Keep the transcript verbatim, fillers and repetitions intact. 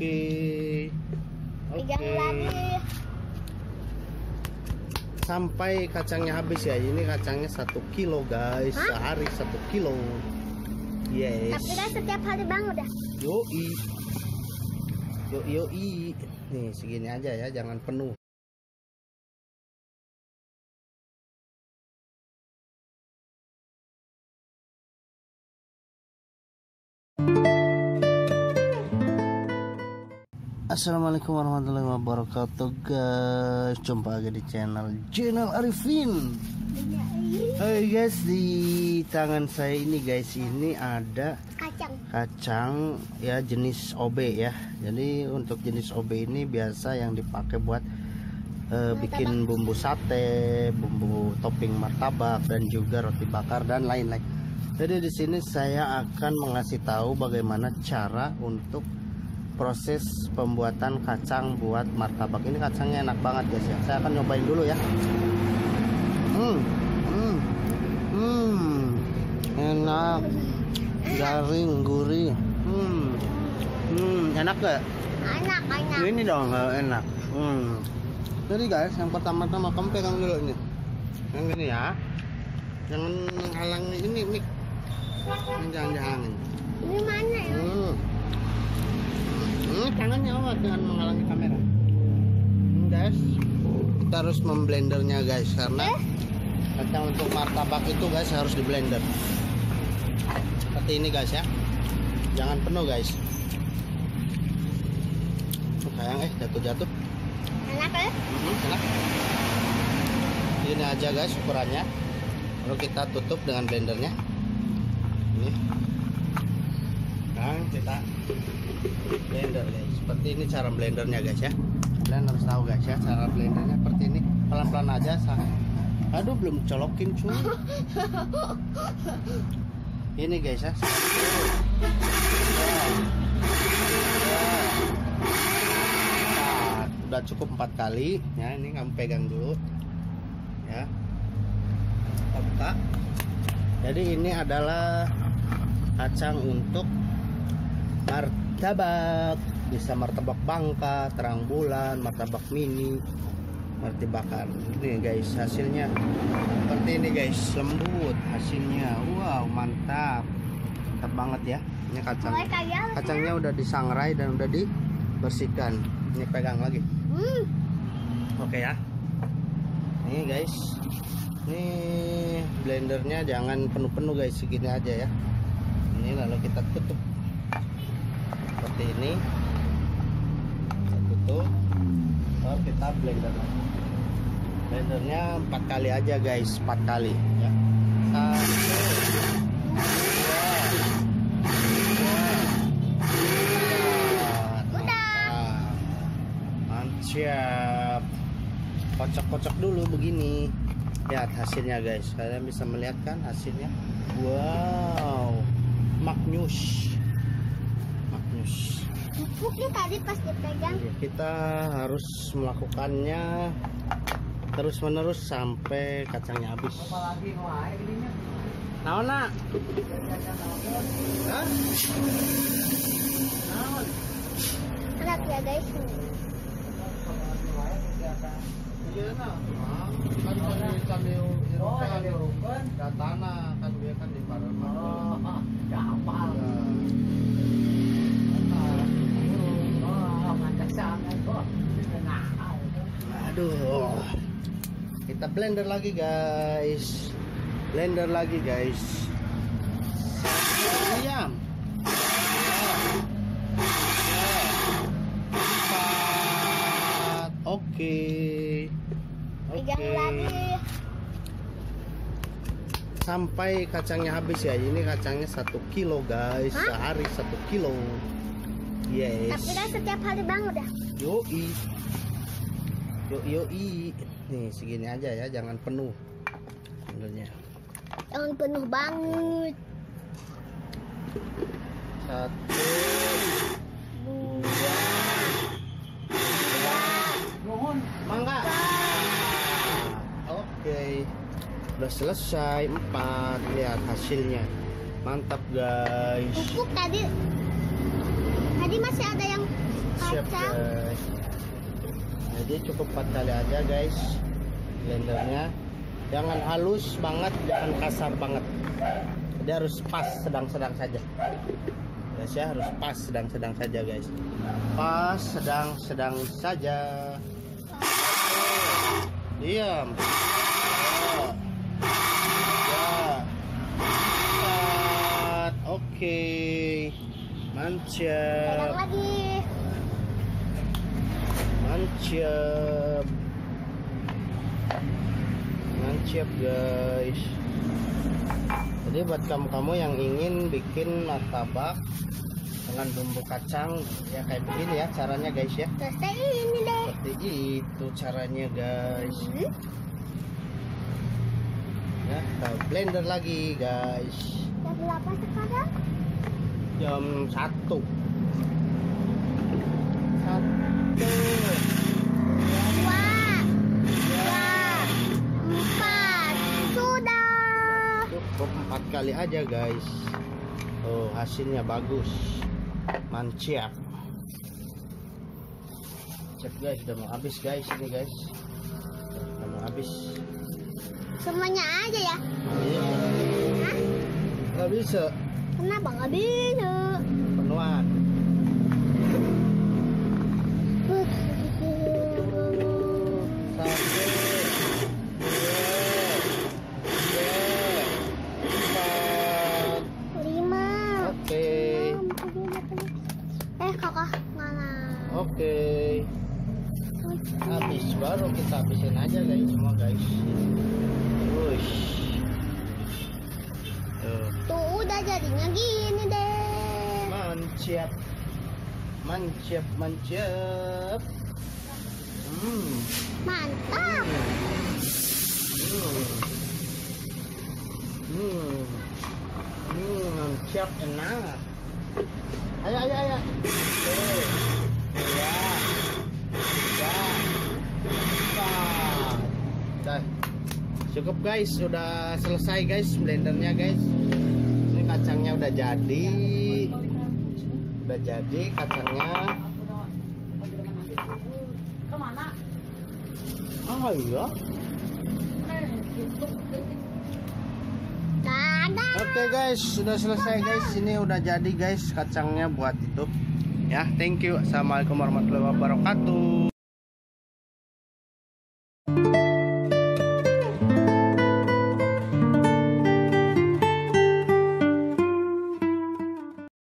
Oke. Pegang Oke. lagi. Sampai kacangnya habis ya. Ini kacangnya satu kilo guys. Hah? Sehari satu kilo. Yes. Tapi kan setiap hari bang udah. Yoi. Yoi yoi. Nih segini aja ya, jangan penuh. Assalamualaikum warahmatullahi wabarakatuh guys. Jumpa lagi di channel Channel Arifin. Hai guys, di tangan saya ini guys, ini ada Kacang. kacang ya jenis O B ya. Jadi untuk jenis O B ini biasa yang dipakai buat eh, bikin bumbu sate, bumbu topping martabak dan juga roti bakar dan lain-lain. Jadi di sini saya akan mengasih tahu bagaimana cara untuk proses pembuatan kacang buat martabak. Ini kacangnya enak banget guys ya. Saya akan nyobain dulu ya. Hmm, hmm, hmm, enak, garing, gurih. Hmm, hmm, enak gak? Enak, enak. Ini dong enak. Hmm. Jadi guys, yang pertama-tama kamu pegang dulu ini. Yang ini ya. Jangan halang ini nih. Jangan-jangan. Ini mana ya? Hmm. Hmm, tangannya awas dengan menghalangi kamera. Hmm, guys, kita harus memblendernya guys, karena kacang untuk martabak itu guys harus di blender. Seperti ini guys ya. Jangan penuh guys. Oh, sayang eh jatuh-jatuh. Enak ya? Hmm, enak. Ini aja guys ukurannya. Lalu kita tutup dengan blendernya. Ini. Nah, kita blender guys. Seperti ini cara blendernya guys ya. Kalian harus tahu guys ya, cara blendernya seperti ini. Pelan-pelan aja. Aduh, belum colokin cuy. Ini guys ya. Nah, udah cukup empat kali ya. Ini kamu pegang dulu ya. Kita buka. Jadi ini adalah kacang untuk martabak, bisa martabak bangka, terang bulan, martabak mini, martabak bakar. Ini guys hasilnya seperti ini guys, lembut hasilnya. Wow, mantap, mantap banget ya. Ini kacang, kacangnya udah disangrai dan udah dibersihkan. Ini pegang lagi. Hmm. Oke ya. Ini guys, ini blendernya jangan penuh-penuh guys, segini aja ya. Ini lalu kita tutup seperti ini, kita tutup, lalu kita blender. Blendernya empat kali aja guys, empat kali ya. Satu, dua, tiga, Udah. mantap. Kocok-kocok dulu begini. Lihat hasilnya guys, kalian bisa melihat kan hasilnya. Wow, maknyus. Empuknya tadi pas dipegang. Kita harus melakukannya terus menerus sampai kacangnya habis. Naon nak? Hah? Naon? Enak ya guys. Iya nak. Kan sambil sambil irukan datana kan dia kan di parang. Oh, gampang. Aduh, kita blender lagi guys, blender lagi guys. Diam. Empat. Oke. Pegang Oke. lagi. Sampai kacangnya habis ya. Ini kacangnya satu kilo guys. Hah? Sehari satu kilo. Yes. Tapi kan setiap hari bang udah. Yoi. Yoi yoi. Nih segini aja ya, jangan penuh. Sebenarnya. Jangan penuh banget. Satu, dua, Mohon. mangga. Oke, udah selesai empat. Lihat hasilnya, mantap guys. Empuk tadi. Tadi Jadi masih ada yang Siap kacang. guys. Jadi cukup empat kali aja guys blendernya. Jangan halus banget, jangan kasar banget. Dia harus pas, sedang-sedang saja. Guys ya, harus pas, sedang-sedang saja guys. Pas, sedang-sedang saja. Diam. Ya. Ya. Empat. Oke. Mantap. Pegang lagi. Mantap. Mantap guys. Jadi buat kamu-kamu yang ingin bikin martabak dengan bumbu kacang ya kayak begini ya caranya guys ya. Selesai ini deh. Seperti itu caranya guys. Hmm. Ya, kita blender lagi guys. Jam berapa sekarang? Jam satu. Satu. Dua. Dua. Empat. Sudah. Cukup empat kali aja guys. Oh, hasilnya bagus. Mantap. Cek guys, udah mau habis guys ini guys. Udah mau habis. Semuanya aja ya? Iya. Hah? Nggak bisa. Kenapa nggak bisa? Penuhan. Satu. Dua. Tiga. Empat. Lima. Oke. Enam, tujuh, delapan. Eh kakak mana? Oke. Habis baru kita habisin aja guys semua guys. Wush. Tuh. Tuh udah jadinya gini deh. Mantap. Mantap, mantap. Hmm. Mantap. Hmm. Hmm. Hmm, mantap enak. Ayo, ayo, ayo. Oke. Dua. Tiga. Empat. Dah. Cukup guys, sudah selesai guys blendernya guys. Ini kacangnya udah jadi. Udah jadi kacangnya. Oh iya. Dadah. Oke guys, sudah selesai guys. Ini udah jadi guys kacangnya buat itu. Ya, thank you. Assalamualaikum warahmatullahi wabarakatuh.